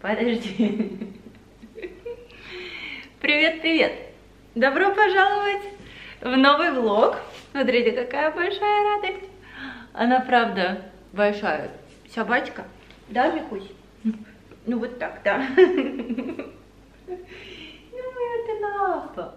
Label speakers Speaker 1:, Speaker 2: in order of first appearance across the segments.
Speaker 1: Подожди. Привет-привет! Добро пожаловать в новый влог. Смотрите, какая большая радость. Она правда большая. Собачка. Да, Микусь? Ну вот так, да. Ну моя ты лапа.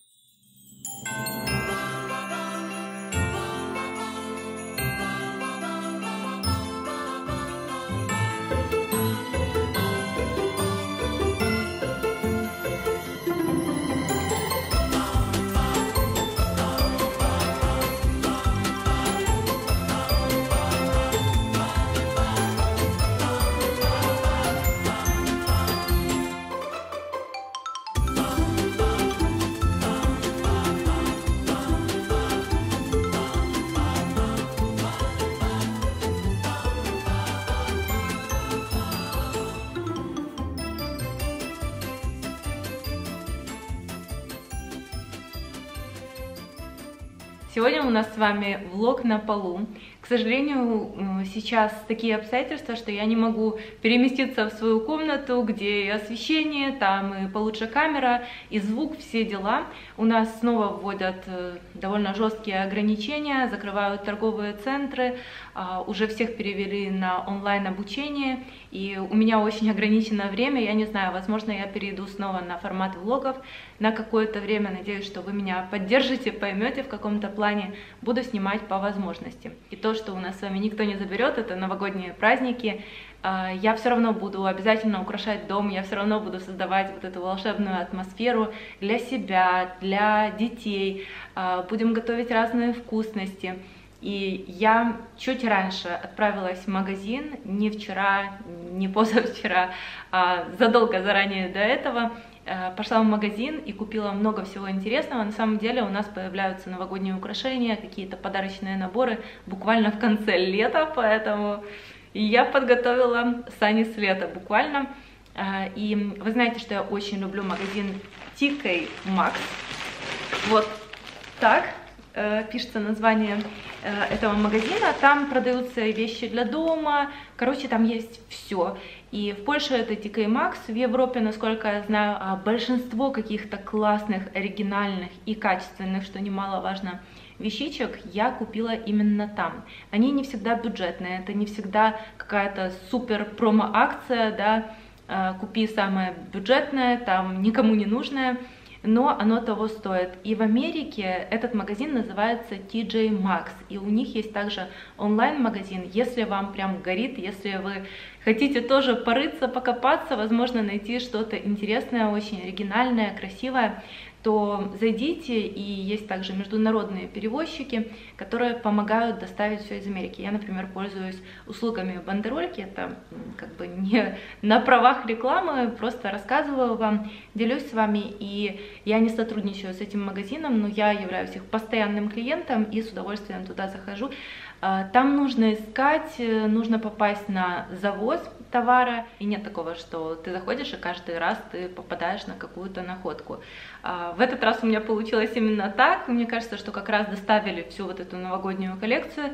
Speaker 1: Сегодня у нас с вами влог на полу. К сожалению, сейчас такие обстоятельства, что я не могу переместиться в свою комнату, где и освещение, там и получше камера, и звук, все дела. У нас снова вводят довольно жесткие ограничения, закрывают торговые центры, уже всех перевели на онлайн-обучение, и у меня очень ограниченное время, я не знаю, возможно, я перейду снова на формат влогов на какое-то время, надеюсь, что вы меня поддержите, поймете в каком-то плане, буду снимать по возможности. И то, что у нас с вами никто не заберет, это новогодние праздники, я все равно буду обязательно украшать дом, я все равно буду создавать вот эту волшебную атмосферу для себя, для детей, будем готовить разные вкусности. И я чуть раньше отправилась в магазин, не вчера, не позавчера, а задолго заранее до этого. Пошла в магазин и купила много всего интересного. На самом деле у нас появляются новогодние украшения, какие-то подарочные наборы буквально в конце лета, поэтому я подготовила сани с лета буквально. И вы знаете, что я очень люблю магазин TK Maxx. Вот так пишется название этого магазина. Там продаются вещи для дома, короче, там есть все. И в Польше это TK Maxx, в Европе, насколько я знаю, большинство каких-то классных, оригинальных и качественных, что немаловажно, вещичек я купила именно там. Они не всегда бюджетные, это не всегда какая-то супер промо-акция, да, купи самое бюджетное, там никому не нужное, но оно того стоит. И в Америке этот магазин называется TJ Maxx, и у них есть также онлайн-магазин. Если вам прям горит, если вы хотите тоже порыться, покопаться, возможно, найти что-то интересное, очень оригинальное, красивое, то зайдите, и есть также международные перевозчики, которые помогают доставить все из Америки. Я, например, пользуюсь услугами Бандерольки, это как бы не на правах рекламы, просто рассказываю вам, делюсь с вами, и я не сотрудничаю с этим магазином, но я являюсь их постоянным клиентом и с удовольствием туда захожу. Там нужно искать, нужно попасть на завоз товара, и нет такого, что ты заходишь и каждый раз ты попадаешь на какую-то находку. В этот раз у меня получилось именно так, мне кажется, что как раз доставили всю вот эту новогоднюю коллекцию,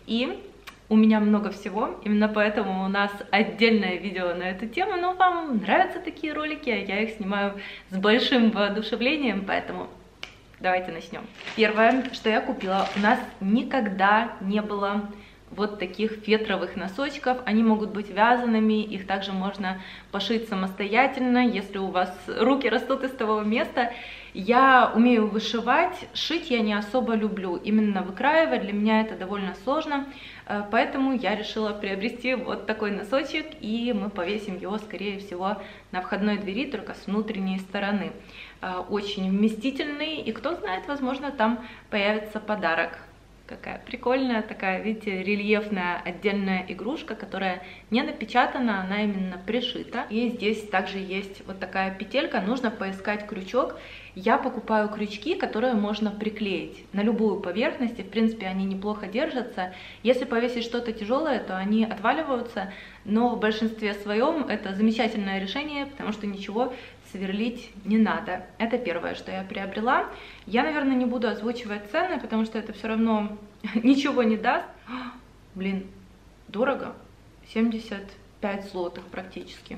Speaker 1: и у меня много всего, именно поэтому у нас отдельное видео на эту тему, но вам нравятся такие ролики, я их снимаю с большим воодушевлением, поэтому давайте начнем. Первое, что я купила, у нас никогда не было вот таких фетровых носочков. Они могут быть вязаными, их также можно пошить самостоятельно, если у вас руки растут из того места. Я умею вышивать, шить я не особо люблю, именно выкраивать для меня это довольно сложно, поэтому я решила приобрести вот такой носочек, и мы повесим его, скорее всего, на входной двери, только с внутренней стороны. Очень вместительный, и кто знает, возможно, там появится подарок. Какая прикольная такая, видите, рельефная отдельная игрушка, которая не напечатана, она именно пришита. И здесь также есть вот такая петелька, нужно поискать крючок. Я покупаю крючки, которые можно приклеить на любую поверхность, и в принципе они неплохо держатся. Если повесить что-то тяжелое, то они отваливаются, но в большинстве своем это замечательное решение, потому что ничего сверлить не надо. Это первое, что я приобрела. Я, наверное, не буду озвучивать цены, потому что это все равно ничего не даст. Блин, дорого. 75 злотых практически.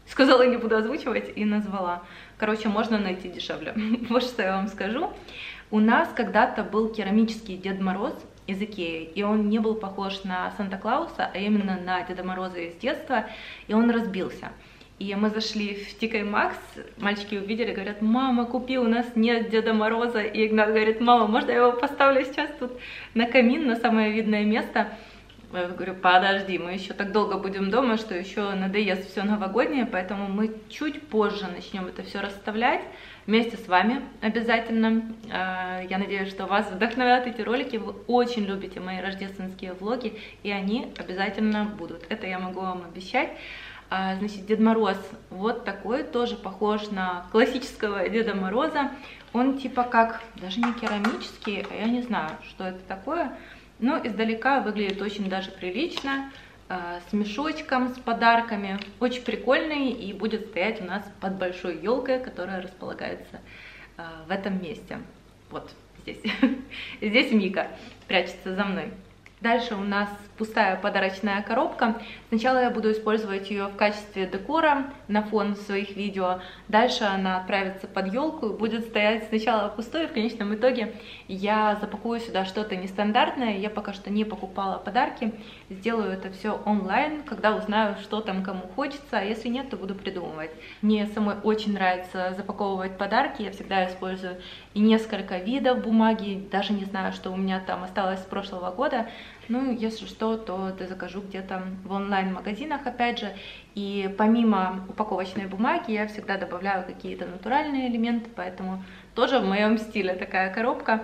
Speaker 1: сказала, не буду озвучивать, и назвала. Короче, можно найти дешевле. Вот что я вам скажу. У нас когда-то был керамический Дед Мороз из Икеи, и он не был похож на Санта-Клауса, а именно на Деда Мороза из детства, и он разбился. И мы зашли в TK Maxx, мальчики увидели, говорят: мама, купи, у нас нет Деда Мороза. И Игнат говорит: мама, можно я его поставлю сейчас тут на камин, на самое видное место? Я говорю: подожди, мы еще так долго будем дома, что еще надоест все новогоднее, поэтому мы чуть позже начнем это все расставлять вместе с вами обязательно. Я надеюсь, что вас вдохновят эти ролики, вы очень любите мои рождественские влоги, и они обязательно будут, это я могу вам обещать. Значит, Дед Мороз вот такой, тоже похож на классического Деда Мороза. Он типа как, даже не керамический, а я не знаю, что это такое. Но издалека выглядит очень даже прилично, с мешочком, с подарками. Очень прикольный и будет стоять у нас под большой елкой, которая располагается в этом месте. Вот здесь. Здесь Мика прячется за мной. Дальше у нас пустая подарочная коробка. Сначала я буду использовать ее в качестве декора на фон своих видео. Дальше она отправится под елку и будет стоять сначала пустой. В конечном итоге я запакую сюда что-то нестандартное. Я пока что не покупала подарки. Сделаю это все онлайн, когда узнаю, что там кому хочется. А если нет, то буду придумывать. Мне самой очень нравится запаковывать подарки. Я всегда использую и несколько видов бумаги. Даже не знаю, что у меня там осталось с прошлого года. Ну, если что, то закажу где-то в онлайн-магазинах, опять же. И помимо упаковочной бумаги я всегда добавляю какие-то натуральные элементы, поэтому тоже в моем стиле такая коробка.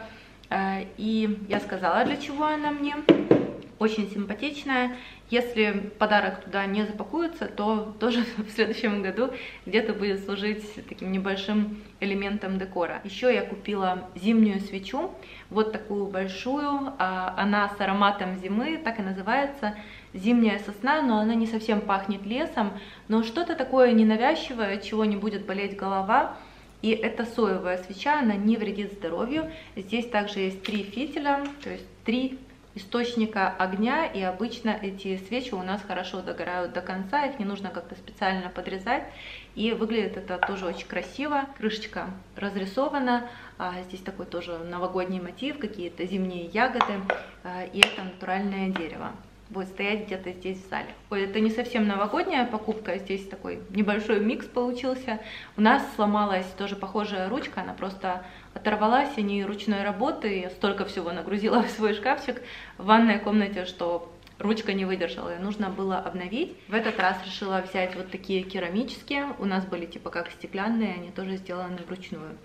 Speaker 1: И я сказала, для чего она мне. Очень симпатичная. Если подарок туда не запакуется, то тоже в следующем году где-то будет служить таким небольшим элементом декора. Еще я купила зимнюю свечу, вот такую большую, она с ароматом зимы, так и называется, зимняя сосна, но она не совсем пахнет лесом, но что-то такое ненавязчивое, от чего не будет болеть голова. И это соевая свеча, она не вредит здоровью. Здесь также есть 3 фитиля, то есть 3 источника огня, и обычно эти свечи у нас хорошо догорают до конца, их не нужно как-то специально подрезать, и выглядит это тоже очень красиво. Крышечка разрисована, здесь такой тоже новогодний мотив, какие-то зимние ягоды, и это натуральное дерево. Будет стоять где-то здесь в зале. Ой, это не совсем новогодняя покупка, здесь такой небольшой микс получился. У нас сломалась тоже похожая ручка, она просто оторвалась, и не ручной работы, я столько всего нагрузила в свой шкафчик в ванной комнате, что ручка не выдержала, и нужно было обновить. В этот раз решила взять вот такие керамические, у нас были типа как стеклянные, они тоже сделаны вручную,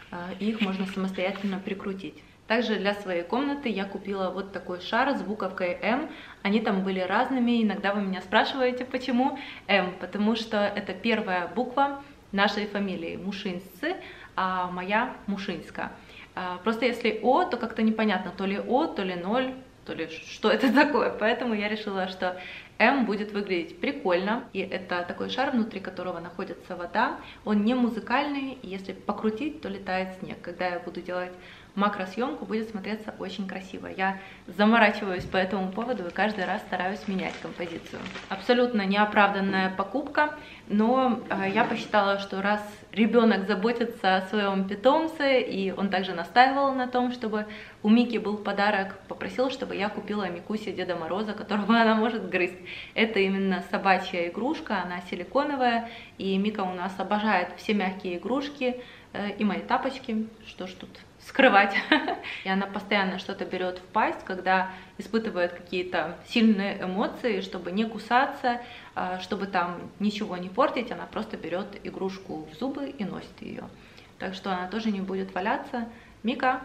Speaker 1: и их можно самостоятельно прикрутить. Также для своей комнаты я купила вот такой шар с буковкой М. Они там были разными. Иногда вы меня спрашиваете, почему М. Потому что это первая буква нашей фамилии Мушинцы, а моя Мушинска. Просто если О, то как-то непонятно, то ли О, то ли 0, то ли что это такое. Поэтому я решила, что М будет выглядеть прикольно. И это такой шар, внутри которого находится вода. Он не музыкальный, и если покрутить, то летает снег. Когда я буду делать макросъемку, будет смотреться очень красиво. Я заморачиваюсь по этому поводу и каждый раз стараюсь менять композицию. Абсолютно неоправданная покупка, но я посчитала, что раз ребенок заботится о своем питомце, и он также настаивал на том, чтобы у Мики был подарок, попросил, чтобы я купила Микусе Деда Мороза, которого она может грызть. Это именно собачья игрушка, она силиконовая, и Мика у нас обожает все мягкие игрушки, и мои тапочки, что ж тут скрывать. И она постоянно что-то берет в пасть, когда испытывает какие-то сильные эмоции, чтобы не кусаться, чтобы там ничего не портить, она просто берет игрушку в зубы и носит ее. Так что она тоже не будет валяться. Мика,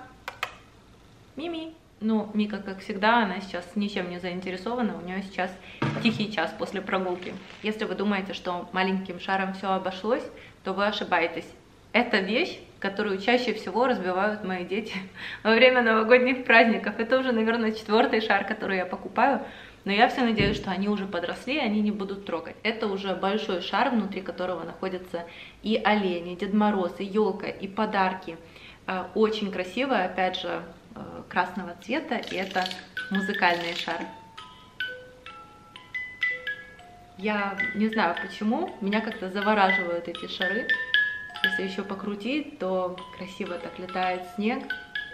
Speaker 1: Мими. Ну, Мика, как всегда, она сейчас ничем не заинтересована, у нее сейчас тихий час после прогулки. Если вы думаете, что маленьким шаром все обошлось, то вы ошибаетесь. Это вещь, которую чаще всего разбивают мои дети во время новогодних праздников. Это уже, наверное, 4-й шар, который я покупаю. Но я все надеюсь, что они уже подросли, и они не будут трогать. Это уже большой шар, внутри которого находятся и олени, Дед Мороз, и елка, и подарки. Очень красиво, опять же, красного цвета, и это музыкальный шар. Я не знаю почему, меня как-то завораживают эти шары. Если еще покрутить, то красиво так летает снег.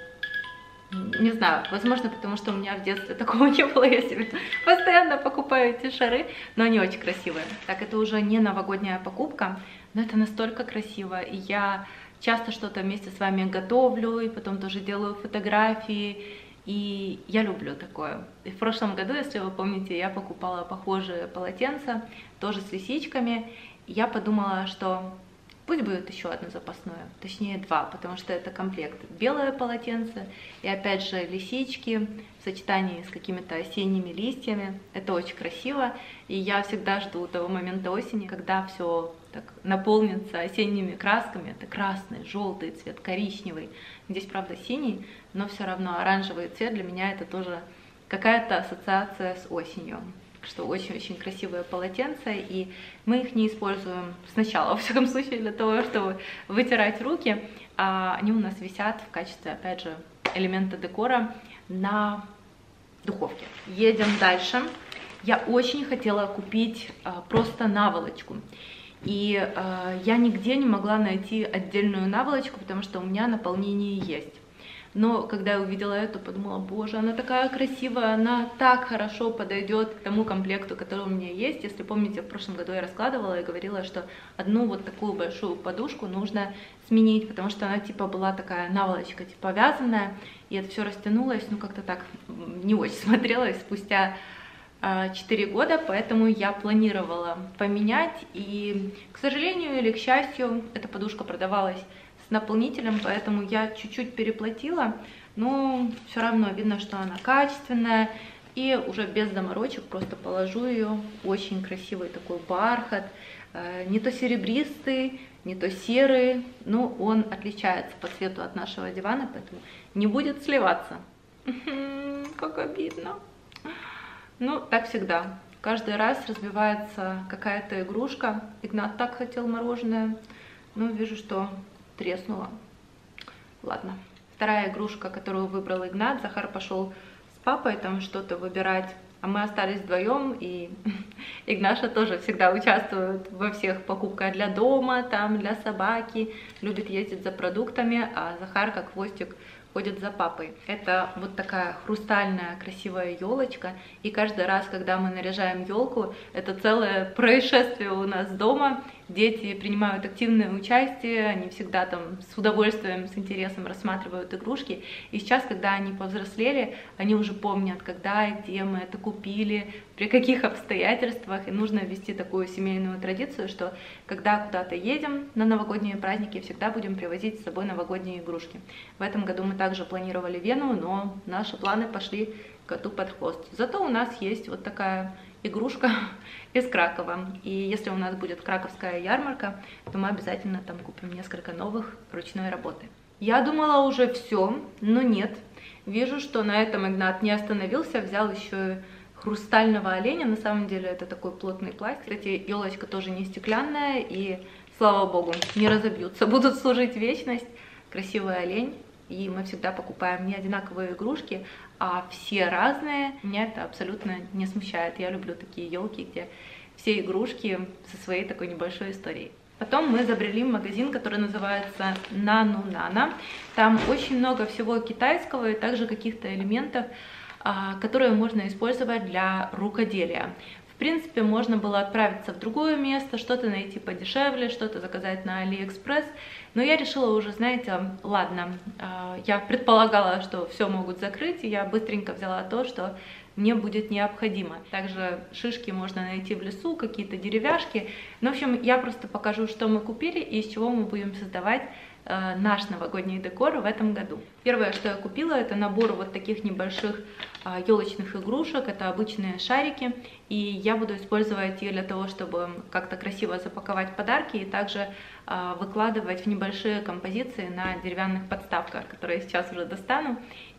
Speaker 1: Не знаю, возможно, потому что у меня в детстве такого не было, я себе постоянно покупаю эти шары, но они очень красивые. Так, это уже не новогодняя покупка, но это настолько красиво, и я часто что-то вместе с вами готовлю, и потом тоже делаю фотографии, и я люблю такое. И в прошлом году, если вы помните, я покупала похожие полотенца, тоже с лисичками, и я подумала, что пусть будет еще одно запасное, точнее два, потому что это комплект. Белое полотенце и опять же лисички в сочетании с какими-то осенними листьями. Это очень красиво, и я всегда жду того момента осени, когда все так наполнится осенними красками. Это красный, желтый цвет, коричневый. Здесь, правда, синий, но все равно оранжевый цвет для меня это тоже какая-то ассоциация с осенью. Что очень-очень красивые полотенца, и мы их не используем сначала, во всяком случае, для того, чтобы вытирать руки, а они у нас висят в качестве, опять же, элемента декора на духовке. Едем дальше. Я очень хотела купить просто наволочку, и я нигде не могла найти отдельную наволочку, потому что у меня наполнение есть. Но когда я увидела эту, подумала, боже, она такая красивая, она так хорошо подойдет к тому комплекту, который у меня есть. Если помните, в прошлом году я раскладывала и говорила, что одну вот такую большую подушку нужно сменить, потому что она типа была такая наволочка, типа вязаная, и это все растянулось, ну как-то так не очень смотрелось спустя 4 года, поэтому я планировала поменять, и, к сожалению или к счастью, эта подушка продавалась с наполнителем, поэтому я чуть-чуть переплатила, но все равно видно, что она качественная, и уже без заморочек просто положу ее. Очень красивый такой бархат, не то серебристый, не то серый, но он отличается по цвету от нашего дивана, поэтому не будет сливаться. Как обидно. Ну, так всегда. Каждый раз разбивается какая-то игрушка. Игнат так хотел мороженое, но вижу, что треснула. Ладно. Вторая игрушка, которую выбрал Игнат. Захар пошел с папой там что-то выбирать, а мы остались вдвоем, и Игнаша тоже всегда участвует во всех покупках для дома, там для собаки, любит ездить за продуктами, а Захар как хвостик ходит за папой. Это вот такая хрустальная красивая елочка, и каждый раз, когда мы наряжаем елку, это целое происшествие у нас дома. Дети принимают активное участие, они всегда там с удовольствием, с интересом рассматривают игрушки. И сейчас, когда они повзрослели, они уже помнят, когда и где мы это купили, при каких обстоятельствах. И нужно ввести такую семейную традицию, что когда куда-то едем на новогодние праздники, всегда будем привозить с собой новогодние игрушки. В этом году мы также планировали Вену, но наши планы пошли коту под хвост. Зато у нас есть вот такая игрушка из Кракова. И если у нас будет краковская ярмарка, то мы обязательно там купим несколько новых ручной работы. Я думала уже все, но нет. Вижу, что на этом Игнат не остановился, взял еще и хрустального оленя. На самом деле это такой плотный пластик. Кстати, елочка тоже не стеклянная, и слава богу, не разобьются, будут служить вечность. Красивый олень. И мы всегда покупаем не одинаковые игрушки, а все разные. Меня это абсолютно не смущает. Я люблю такие елки, где все игрушки со своей такой небольшой историей. Потом мы забрели в магазин, который называется Нану-Нана. Там очень много всего китайского и также каких-то элементов, которые можно использовать для рукоделия. В принципе, можно было отправиться в другое место, что-то найти подешевле, что-то заказать на Алиэкспресс. Но я решила уже, знаете, ладно, я предполагала, что все могут закрыть, и я быстренько взяла то, что мне будет необходимо. Также шишки можно найти в лесу, какие-то деревяшки. Ну, в общем, я просто покажу, что мы купили и из чего мы будем создавать наш новогодний декор в этом году. Первое, что я купила, это набор вот таких небольших елочных игрушек. Это обычные шарики, и я буду использовать их для того, чтобы как-то красиво запаковать подарки и также выкладывать в небольшие композиции на деревянных подставках, которые я сейчас уже достану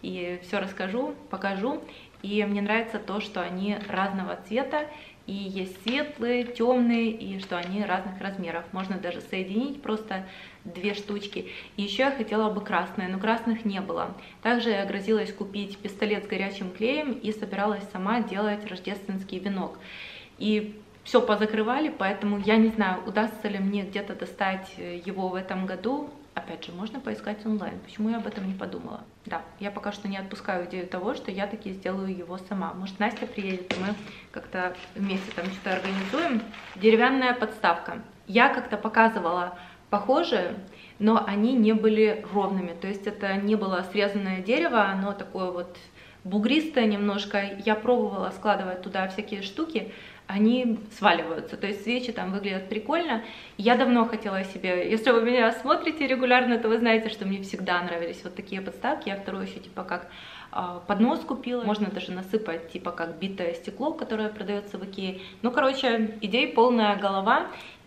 Speaker 1: и все расскажу, покажу. И мне нравится то, что они разного цвета, и есть светлые, темные, и что они разных размеров. Можно даже соединить просто две штучки. И еще я хотела бы красные, но красных не было. Также я грозилась купить пистолет с горячим клеем и собиралась сама делать рождественский венок. И все позакрывали, поэтому я не знаю, удастся ли мне где-то достать его в этом году. Опять же, можно поискать онлайн. Почему я об этом не подумала? Да, я пока что не отпускаю идею того, что я таки сделаю его сама. Может, Настя приедет, и мы как-то вместе там что-то организуем. Деревянная подставка. Я как-то показывала похожие, но они не были ровными. То есть это не было срезанное дерево, оно такое вот бугристое немножко. Я пробовала складывать туда всякие штуки, они сваливаются, то есть свечи там выглядят прикольно. Я давно хотела себе, если вы меня смотрите регулярно, то вы знаете, что мне всегда нравились вот такие подставки. Я вторую еще типа как поднос купила, можно даже насыпать типа как битое стекло, которое продается в Икее. Ну, короче, идей полная голова,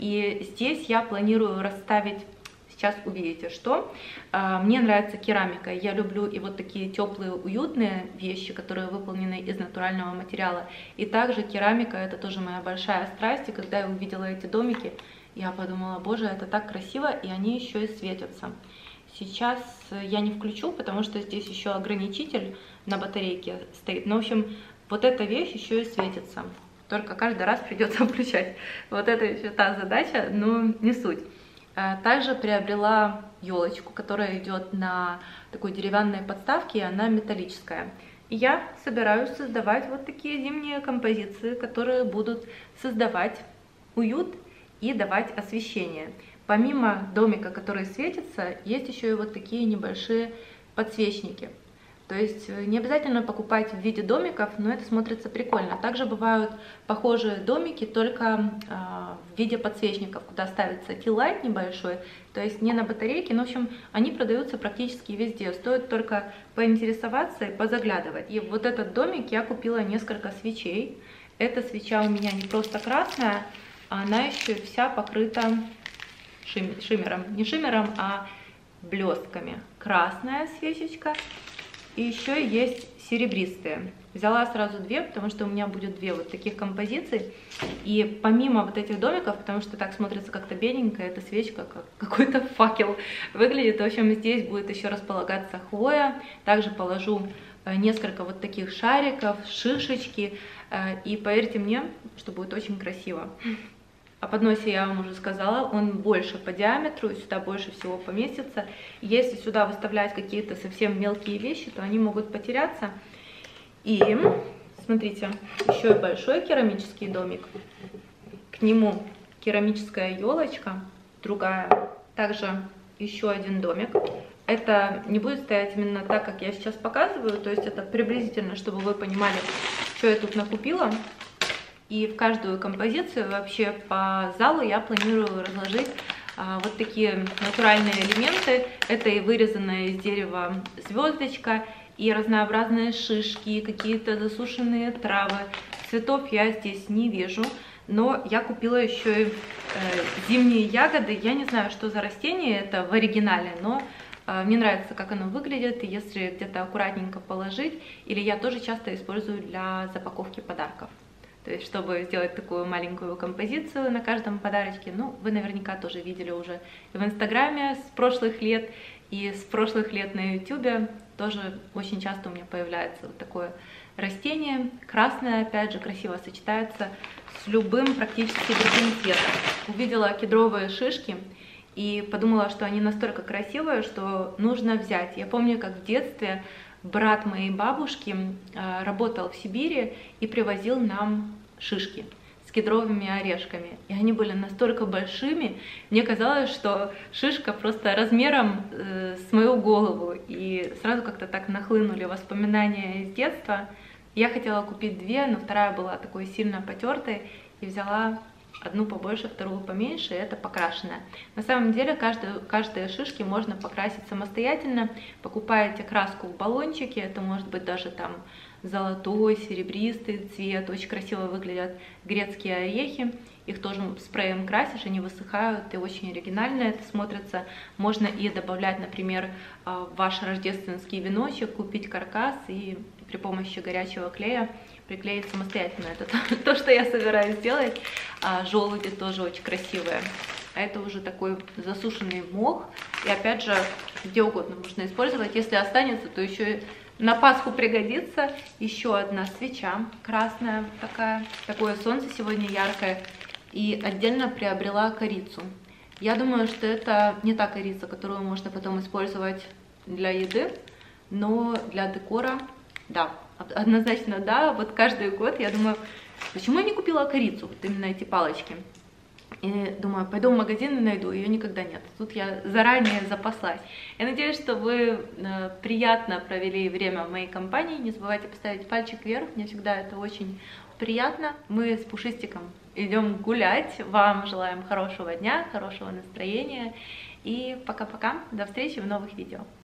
Speaker 1: и здесь я планирую расставить. Сейчас увидите, что. Мне нравится керамика, я люблю и вот такие теплые, уютные вещи, которые выполнены из натурального материала. И также керамика, это тоже моя большая страсть, и когда я увидела эти домики, я подумала, боже, это так красиво, и они еще и светятся. Сейчас я не включу, потому что здесь еще ограничитель на батарейке стоит. Но, в общем, вот эта вещь еще и светится. Только каждый раз придется включать. Вот это еще та задача, но не суть. Также приобрела елочку, которая идет на такой деревянной подставке, и она металлическая. И я собираюсь создавать вот такие зимние композиции, которые будут создавать уют и давать освещение. Помимо домика, который светится, есть еще и вот такие небольшие подсвечники. То есть не обязательно покупать в виде домиков, но это смотрится прикольно. Также бывают похожие домики, только в виде подсвечников, куда ставится тилайт небольшой, то есть не на батарейке, но в общем они продаются практически везде. Стоит только поинтересоваться и позаглядывать. И вот этот домик я купила несколько свечей. Эта свеча у меня не просто красная, а она еще вся покрыта шиммером. Не шиммером, а блестками. Красная свечечка. И еще есть серебристые. Взяла сразу две, потому что у меня будет две вот таких композиций. И помимо вот этих домиков, потому что так смотрится как-то беленькая, эта свечка как какой-то факел выглядит. В общем, здесь будет еще располагаться хвоя. Также положу несколько вот таких шариков, шишечки. И поверьте мне, что будет очень красиво. О подносе я вам уже сказала, он больше по диаметру, сюда больше всего поместится. Если сюда выставлять какие-то совсем мелкие вещи, то они могут потеряться. И смотрите, еще и большой керамический домик. К нему керамическая елочка, другая. Также еще один домик. Это не будет стоять именно так, как я сейчас показываю, то есть это приблизительно, чтобы вы понимали, что я тут накупила. И в каждую композицию вообще по залу я планирую разложить вот такие натуральные элементы. Это и вырезанная из дерева звездочка, и разнообразные шишки, какие-то засушенные травы. Цветов я здесь не вижу, но я купила еще и зимние ягоды. Я не знаю, что за растение это в оригинале, но мне нравится, как оно выглядит, и если где-то аккуратненько положить, или я тоже часто использую для запаковки подарков. То есть, чтобы сделать такую маленькую композицию на каждом подарочке, ну, вы наверняка тоже видели уже и в Инстаграме с прошлых лет, и с прошлых лет на Ютубе. Тоже очень часто у меня появляется вот такое растение. Красное, опять же, красиво сочетается с любым практически другим цветом. Увидела кедровые шишки и подумала, что они настолько красивые, что нужно взять. Я помню, как в детстве брат моей бабушки работал в Сибири и привозил нам шишки с кедровыми орешками. И они были настолько большими, мне казалось, что шишка просто размером с мою голову. И сразу как-то так нахлынули воспоминания из детства. Я хотела купить две, но вторая была такой сильно потертой, и взяла одну побольше, вторую поменьше, и это покрашенная. На самом деле каждые шишки можно покрасить самостоятельно. Покупаете краску в баллончике, это может быть даже там золотой, серебристый цвет, очень красиво выглядят грецкие орехи. Их тоже спреем красишь, они высыхают, и очень оригинально это смотрится. Можно и добавлять, например, в ваш рождественский веночек, купить каркас и при помощи горячего клея приклеить самостоятельно. Это то, что я собираюсь сделать. Желуди тоже очень красивые. А это уже такой засушенный мох. И опять же, где угодно можно использовать. Если останется, то еще и На Пасху пригодится. Еще одна свеча красная, такое солнце сегодня яркое. И отдельно приобрела корицу. Я думаю, что это не та корица, которую можно потом использовать для еды, но для декора, да, однозначно да. Вот каждый год я думаю, почему я не купила корицу, вот именно эти палочки. И думаю, пойду в магазин и найду, ее никогда нет. Тут я заранее запаслась. Я надеюсь, что вы приятно провели время в моей компании. Не забывайте поставить пальчик вверх, мне всегда это очень приятно. Мы с Пушистиком идем гулять. Вам желаем хорошего дня, хорошего настроения. И пока-пока. До встречи в новых видео.